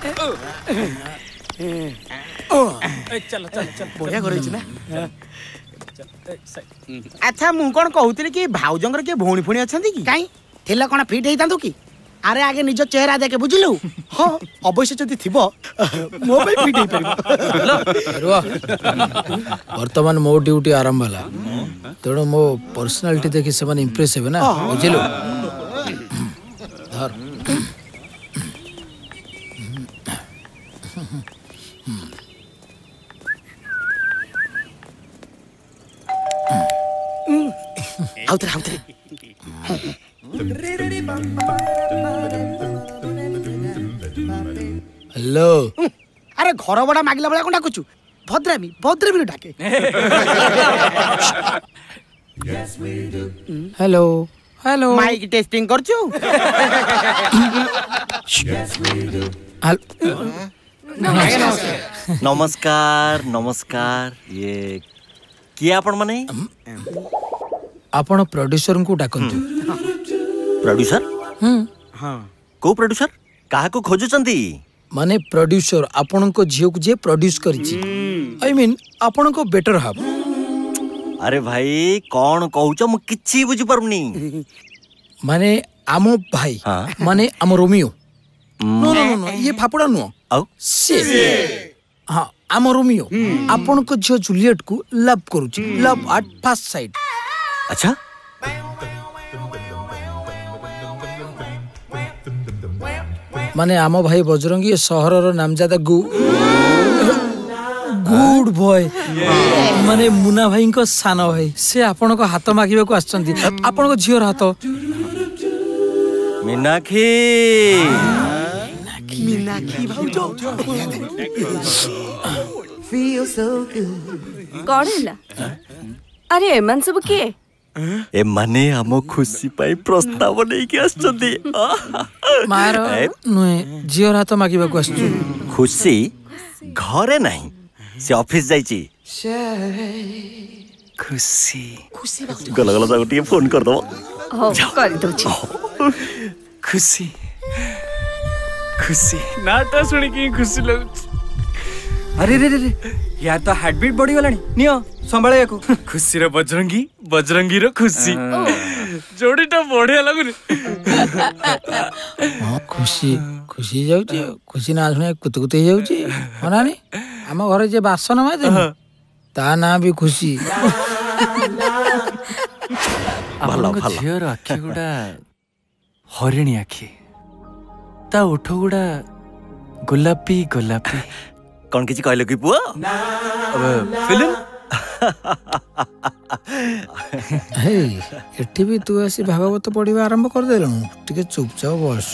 चल चल चल बढ़िया कर ना। अच्छा मु कौन कहूली कि भाउजंगर के भौणी फुणी अच्छा कि कहीं थिला कौन फिट होता कि अरे आगे निज चेहरा देखे बुझिलु हाँ अवश्य जदि थिबो मो पे फिट हो पारिबो। वर्तमान मो ड्यूटी आरंभ होला तेणु मो पर्सनालिटी देखि से माने इंप्रेस हेबे ना बुझिलु। धर आउतरे आउतरे हेलो। अरे घर बड़ा मागिला बड़ा कोन डाकुचु भद्रामी भद्रामी डाके। हेलो हेलो माइक टेस्टिंग करछु। नमस्कार नमस्कार ये किए आपण माने आपण प्रोड्यूसर को डाकंतु। प्रोड्यूसर हां को प्रोड्यूसर काहा को खोजुचंती माने प्रोड्यूसर आपण को झियो को जे प्रोड्यूस करिछि आई मीन आपण को बेटर हाफ। अरे भाई कौन कहूच मु किछि बुझि परमनी माने आमो भाई माने आमो रोमियो नो नो नो ये फापड़ा नो आउ से हां आमो रोमियो आपण को झियो जूलियट को लव करूछि लव एट फर्स्ट साइट। अच्छा माने आमो भाई बजरंगी सहर रो नामजादा गुड बॉय माने मुना भाई को सानो भाई से आपण को हाथ मागिबे को आछंती आपण को झियोर हाथ Meenakshi Meenakshi भाउजो feel so good कौन हैला अरे एमन सब के ए माने हमो खुशी पाई प्रस्ताव नै के आछंती मारो नुए झियोर हाथ मागिबे को आछछु खुशी घरे नहीं से ऑफिस जाईची खुशी खुशी गला गला जागो टी फोन कर दो हो कर दो छी खुशी खुशी नाटा सुनी की खुशी लगु। अरे रे रे रे यार तो हार्ट बीट बढ़ी गलानी नियो संभाळे को खुशी रे बजरंगी बजरंगी रो खुशी जोड़ीटा बढ़िया लागुनी। हां खुशी खुशी जाउची खुशी ना सुने कुतकुत हे जाउची होनानी हम घरे जे बासन मादे ता ना भी खुशी भला भला झियर आखी गुडा हरिणी आखी ता उठो गुडा गुलाबी गुलाबी कौन किछि कहले कि पुआ फिल्म हे एठी भी तू ऐसी भागवत पढ़िबा आरंभ कर देलु टिके चुपचाप बस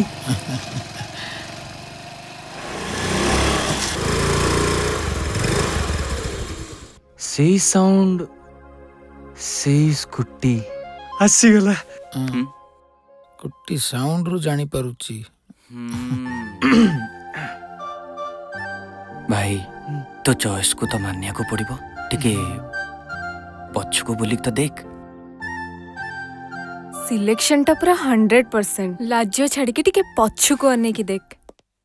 से साउंड से स्कूटी हसी गला कुट्टी साउंड रो जानी परुची भाई तो चॉइस को तो मानिया को पड़िबो टिके पछ को बुलिक तो देख सिलेक्शन टा पूरा 100% लाज्य छाड़ के टिके पछ को आने की देख।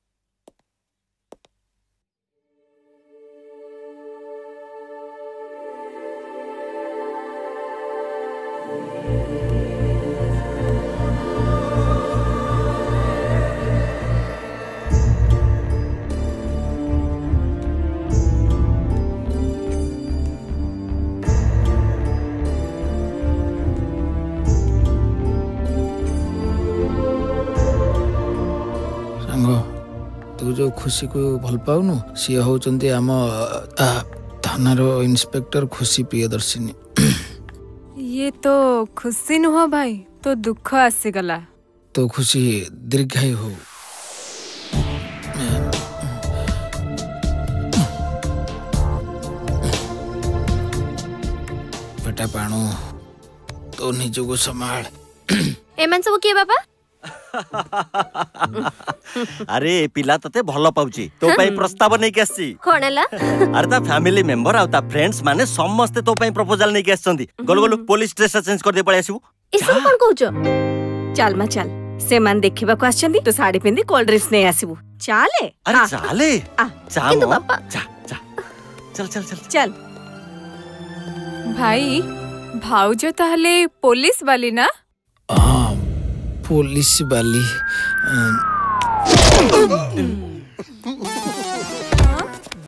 तू जो खुशी को भल पाउनु सी होचंती आम थानार इंस्पेक्टर खुशी प्रियदर्शिनी। ये तो खुशी नुह भाई तो दुख आसी गला तो खुशी दीर्घायु हो। बेटा पाणु तो निज को संभाल। एमन सब के बाबा अरे पिला तते भलो पाउची तो पई प्रस्ताव नै के आसी कोन हला अरे ता फैमिली मेंबर आ ता फ्रेंड्स माने समस्त तो पई प्रपोजल नै के आछंती गोल गोल पुलिस ड्रेस चेंज कर दे पळे आसीबो इसे कोन कहउछो चल मा चल से मान देखिबा को आछंदी तो साड़ी पिंदी कोल्ड ड्रिंक्स नै आसीबू चाले अरे चाले जा किंतु मो बापा जा जा चल चल चल चल भाई भाउजो ताहले पुलिस वाली ना? हाँ पुलिस वाली